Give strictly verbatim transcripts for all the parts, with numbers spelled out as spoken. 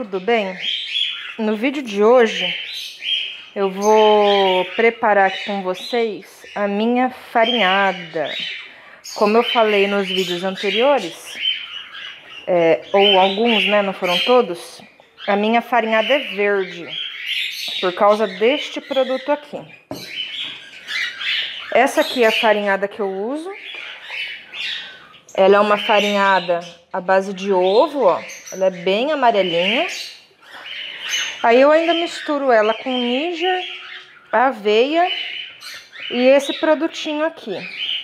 tudo bem? No vídeo de hoje eu vou preparar aqui com vocês a minha farinhada. Como eu falei nos vídeos anteriores, é, ou alguns, né, não foram todos, a minha farinhada é verde, por causa deste produto aqui. Essa aqui é a farinhada que eu uso. Ela é uma farinhada à base de ovo, ó. Ela é bem amarelinha. Aí eu ainda misturo ela com níger, aveia e esse produtinho aqui.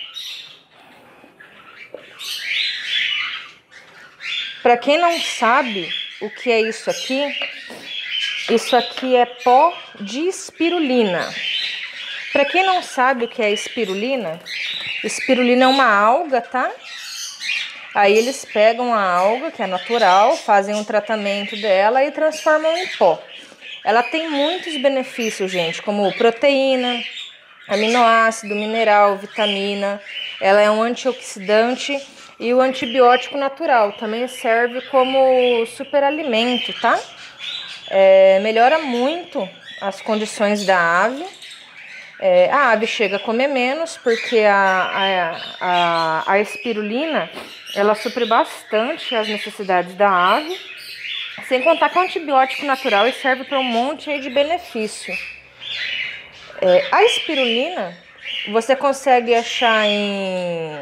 Para quem não sabe o que é isso aqui, isso aqui é pó de espirulina. Para quem não sabe o que é espirulina, espirulina é uma alga, tá? Aí eles pegam a alga, que é natural, fazem um tratamento dela e transformam em pó. Ela tem muitos benefícios, gente, como proteína, aminoácido, mineral, vitamina. Ela é um antioxidante e o antibiótico natural. Também serve como superalimento, tá? É, melhora muito as condições da ave. É, a ave chega a comer menos porque a, a, a, a espirulina, ela supre bastante as necessidades da ave, sem contar que é um antibiótico natural e serve para um monte aí de benefício. É, a espirulina você consegue achar em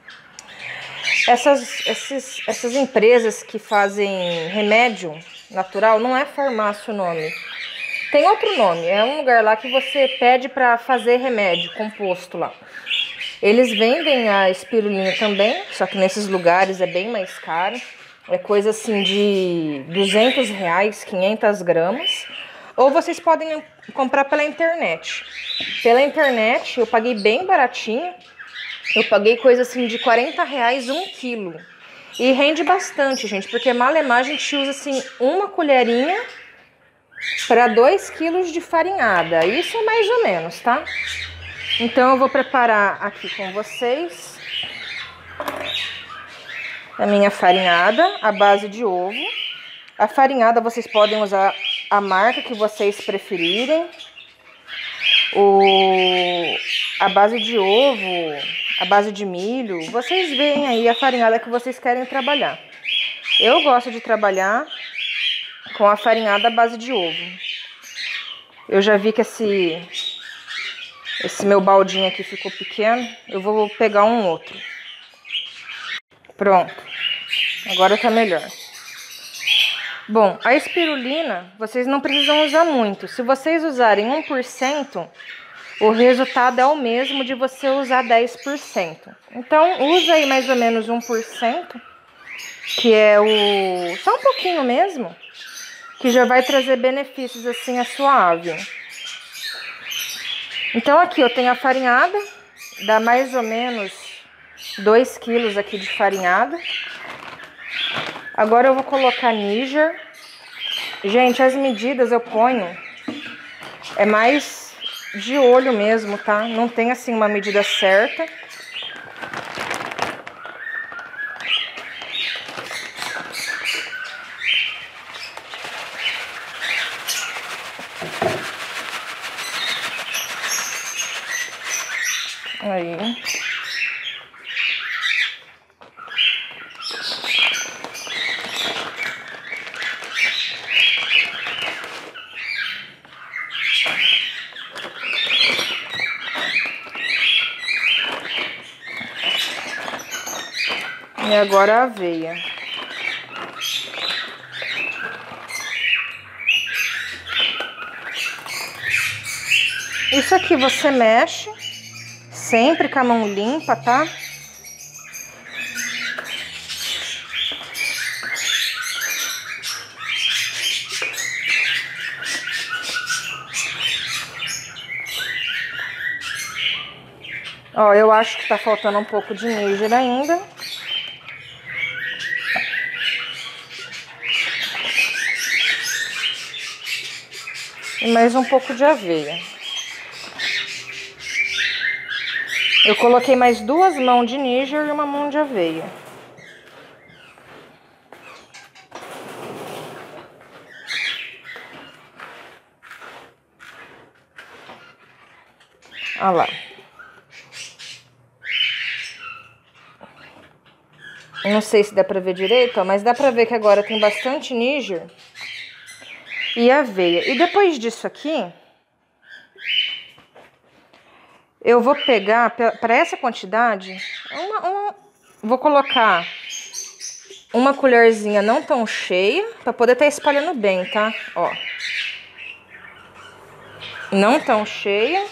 essas, esses, essas empresas que fazem remédio natural, não é farmácia o nome. Tem outro nome, é um lugar lá que você pede para fazer remédio composto lá. Eles vendem a espirulina também, só que nesses lugares é bem mais caro. É coisa assim de duzentos reais, quinhentas gramas. Ou vocês podem comprar pela internet. Pela internet eu paguei bem baratinho. Eu paguei coisa assim de quarenta reais um quilo. E rende bastante, gente, porque malemar a gente usa assim uma colherinha para dois quilos de farinhada. Isso é mais ou menos, tá? Então eu vou preparar aqui com vocês a minha farinhada à base de ovo. A farinhada vocês podem usar a marca que vocês preferirem. O, a base de ovo, a base de milho, vocês veem aí a farinhada que vocês querem trabalhar. Eu gosto de trabalhar com a farinhada à base de ovo. Eu já vi que esse, esse meu baldinho aqui ficou pequeno. Eu vou pegar um outro. Pronto. Agora tá melhor. Bom, a espirulina vocês não precisam usar muito. Se vocês usarem um por cento, o resultado é o mesmo de você usar dez por cento. Então, usa aí mais ou menos um por cento, que é o... só um pouquinho mesmo, que já vai trazer benefícios assim à sua ave. Então aqui eu tenho a farinhada, dá mais ou menos dois quilos aqui de farinhada. Agora eu vou colocar níger. Gente, as medidas eu ponho, é mais de olho mesmo, tá? Não tem assim uma medida certa. Aí. E agora a aveia. Isso aqui você mexe. Sempre com a mão limpa, tá? Ó, eu acho que tá faltando um pouco de níger ainda. E mais um pouco de aveia. Eu coloquei mais duas mãos de níger e uma mão de aveia. Olha lá. Não sei se dá pra ver direito, ó, mas dá pra ver que agora tem bastante níger e aveia. E depois disso aqui, eu vou pegar, para essa quantidade, uma, uma, vou colocar uma colherzinha não tão cheia, para poder estar espalhando bem, tá? Ó. Não tão cheia.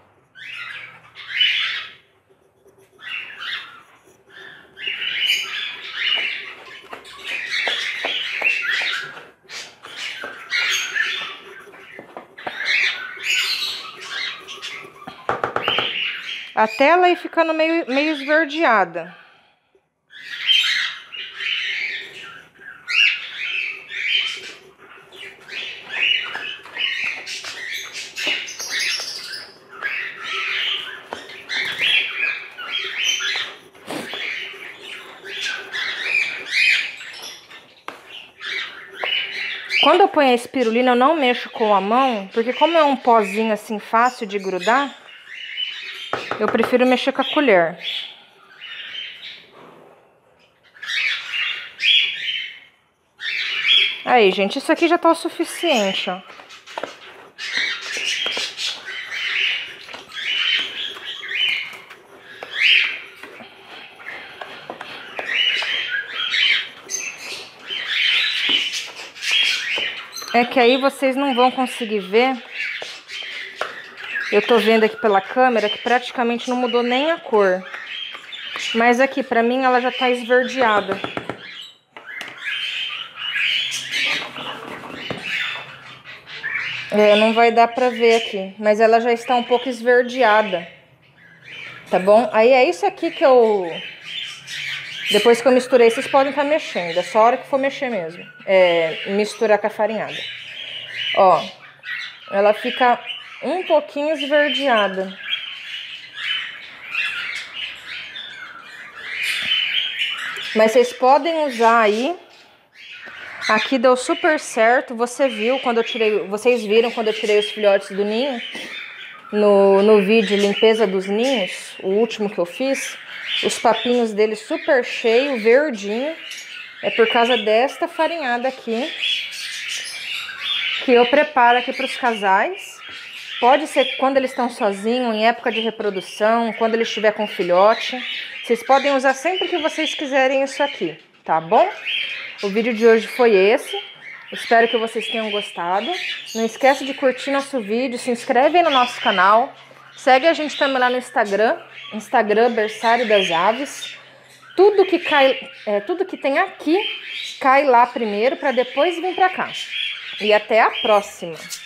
Até ela ir ficando meio, meio esverdeada. Quando eu ponho a espirulina, eu não mexo com a mão, porque como é um pozinho assim fácil de grudar, eu prefiro mexer com a colher. Aí, gente, isso aqui já tá o suficiente, ó. É que aí vocês não vão conseguir ver. Eu tô vendo aqui pela câmera que praticamente não mudou nem a cor. Mas aqui, pra mim, ela já tá esverdeada. É, não vai dar pra ver aqui, mas ela já está um pouco esverdeada. Tá bom? Aí é isso aqui que eu... Depois que eu misturei, vocês podem estar mexendo. É só a hora que for mexer mesmo. É, misturar com a farinhada. Ó, ela fica um pouquinho esverdeada. Mas vocês podem usar aí. Aqui deu super certo. Você viu quando eu tirei... Vocês viram quando eu tirei os filhotes do ninho? No, no vídeo limpeza dos ninhos, o último que eu fiz. Os papinhos dele super cheio, verdinho. É por causa desta farinhada aqui que eu preparo aqui para os casais. Pode ser quando eles estão sozinhos, em época de reprodução, quando ele estiver com filhote. Vocês podem usar sempre que vocês quiserem isso aqui, tá bom? O vídeo de hoje foi esse. Espero que vocês tenham gostado. Não esquece de curtir nosso vídeo, se inscreve aí no nosso canal. Segue a gente também lá no Instagram, Instagram Berçário das Aves. Tudo que cai, é, tudo que tem aqui, cai lá primeiro para depois vir para cá. E até a próxima!